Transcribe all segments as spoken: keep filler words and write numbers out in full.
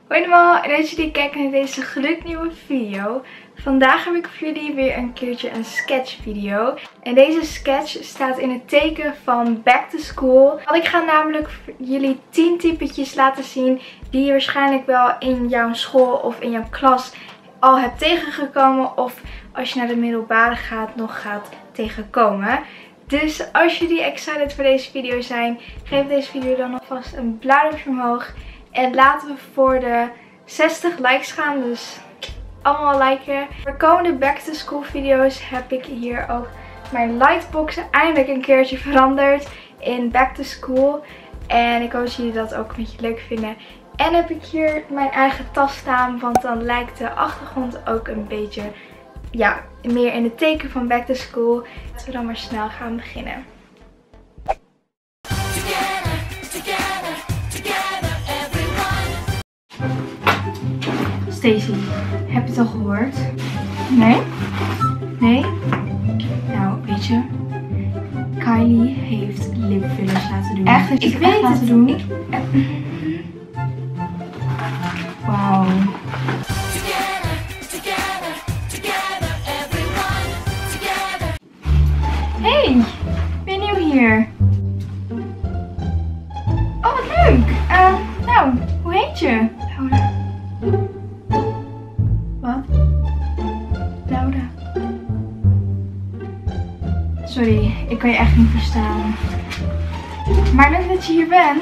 Hoi allemaal en dat jullie kijken naar deze gloednieuwe video. Vandaag heb ik voor jullie weer een keertje een sketch video. En deze sketch staat in het teken van back to school. Want ik ga namelijk jullie tien typetjes laten zien die je waarschijnlijk wel in jouw school of in jouw klas al hebt tegengekomen. Of als je naar de middelbare gaat nog gaat tegenkomen. Dus als jullie excited voor deze video zijn, geef deze video dan alvast een blauw duimpje omhoog. En laten we voor de zestig likes gaan, dus allemaal liken. Voor de komende back to school video's heb ik hier ook mijn lightboxen eindelijk een keertje veranderd in back to school. En ik hoop dat jullie dat ook een beetje leuk vinden. En heb ik hier mijn eigen tas staan, want dan lijkt de achtergrond ook een beetje, ja, meer in het teken van back to school. Laten we dan maar snel gaan beginnen. Stacey, heb je het al gehoord? Nee? Nee? Nou, weet je, Kylie heeft lipfillers laten doen. Echt? Heeft ik weet echt laten het. doen? Ik... Wauw. Hey, ben je nieuw hier? Oh, wat leuk. Uh, nou, hoe heet je? Laura. Wat? Laura. Sorry, ik kan je echt niet verstaan. Maar leuk dat je hier bent.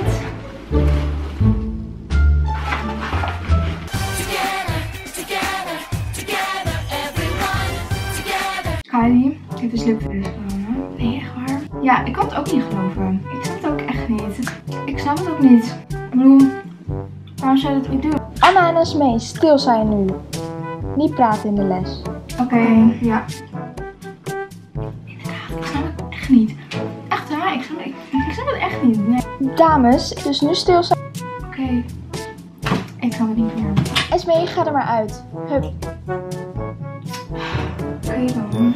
Kylie, ik heb dus lipfillers genomen. Nee, echt waar? Ja, ik kan het ook niet geloven. Ik snap het ook echt niet. Ik snap het ook niet. Ik bedoel, waarom zou je dat ook doen? Anna en Esmee, stil zijn nu. Niet praten in de les. Oké, okay, ja. Inderdaad, ik snap het echt niet. Echt waar, ik snap, ik, ik snap het echt niet. Nee. Dames, dus nu stil zijn. Oké, okay. Ik kan het niet meer. Esmee, ga er maar uit. Hup. Oké okay, dan.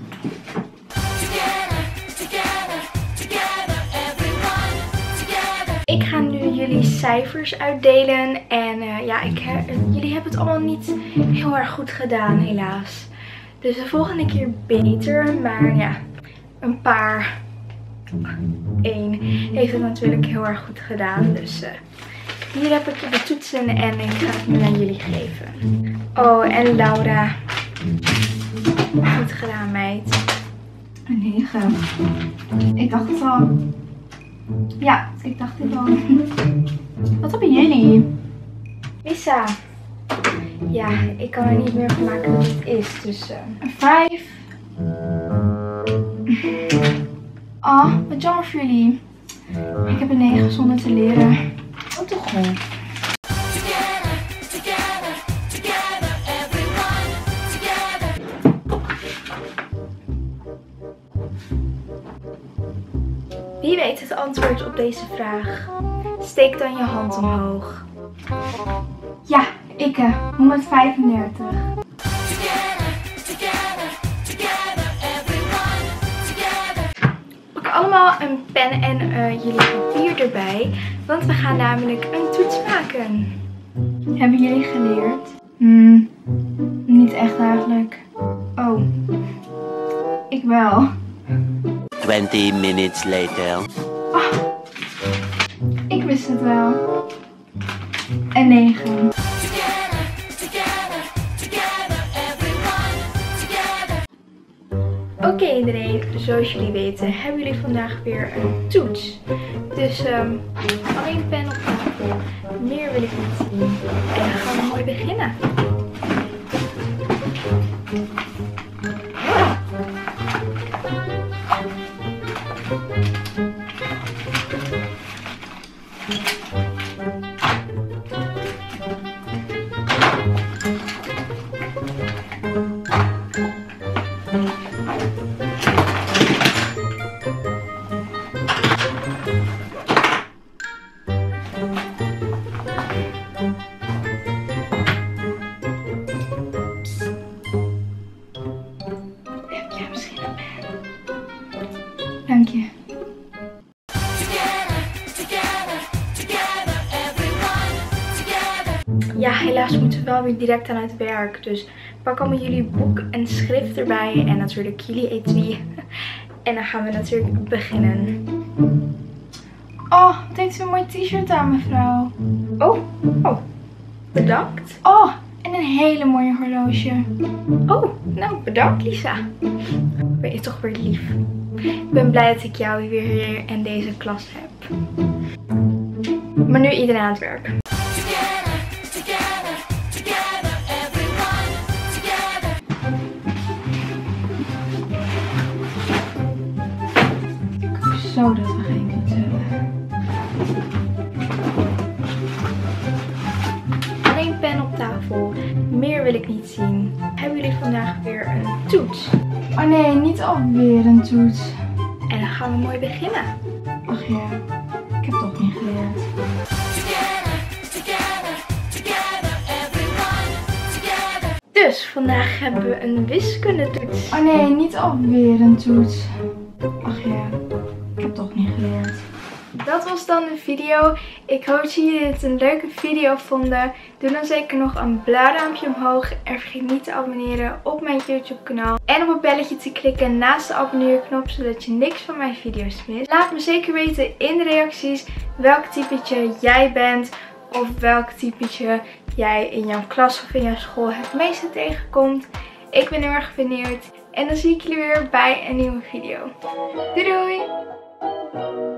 Ik ga nu jullie cijfers uitdelen en uh, ja, ik heb, jullie hebben het allemaal niet heel erg goed gedaan helaas. Dus de volgende keer beter, maar ja, een paar, één heeft het natuurlijk heel erg goed gedaan. Dus uh, hier heb ik de toetsen en ik ga het nu aan jullie geven. Oh, en Laura, goed gedaan meid. Een negen. Ik dacht het al. Ja, ik dacht het al. Wat hebben jullie? Lisa. Ja, ik kan er niet meer van maken wat het is. Dus uh, een vijf. Oh, wat jammer voor jullie. Ik heb een negen zonder te leren. Oh, toch wel. Wie weet het antwoord op deze vraag? Steek dan je hand omhoog. Ja, ik uh, honderdvijfendertig. Pak allemaal een pen en uh, jullie papier erbij, want we gaan namelijk een toets maken. Hebben jullie geleerd? Hmm, niet echt eigenlijk. Oh, ik wel. twenty minutes later. Oh, ik wist het wel. Een negen. Oké okay, iedereen, zoals jullie weten hebben jullie vandaag weer een toets. Dus um, alleen pen op tafel. Meer wil ik niet zien. En dan gaan we mooi beginnen. Dank je. ja, helaas moeten we wel weer direct aan het werk. Dus pak allemaal jullie boek en schrift erbij. En natuurlijk jullie etui. En dan gaan we natuurlijk beginnen. Oh, wat heeft u een mooi t-shirt aan, mevrouw. Oh, oh, bedankt. Oh, en een hele mooie horloge. Oh, nou bedankt Lisa. Ben je toch weer lief. Ik ben blij dat ik jou weer hier in deze klas heb. Maar nu iedereen aan het werk. Zo dat we geen iets hebben. Alleen pen op tafel. Meer wil ik niet zien. Hebben jullie vandaag weer een toets? Oh nee, niet alweer een toets. En dan gaan we mooi beginnen. Ach ja, ik heb toch niet geleerd. Dus vandaag hebben we een wiskundetoets. Oh nee, niet alweer een toets. Ach ja, ik heb toch niet geleerd. Dat was dan de video. Ik hoop dat jullie dit een leuke video vonden. Doe dan zeker nog een blauw duimpje omhoog. En vergeet niet te abonneren op mijn YouTube kanaal. En op het belletje te klikken naast de abonneerknop. Zodat je niks van mijn video's mist. Laat me zeker weten in de reacties welk typetje jij bent. Of welk typetje jij in jouw klas of in jouw school het meeste tegenkomt. Ik ben heel erg benieuwd. En dan zie ik jullie weer bij een nieuwe video. Doei doei!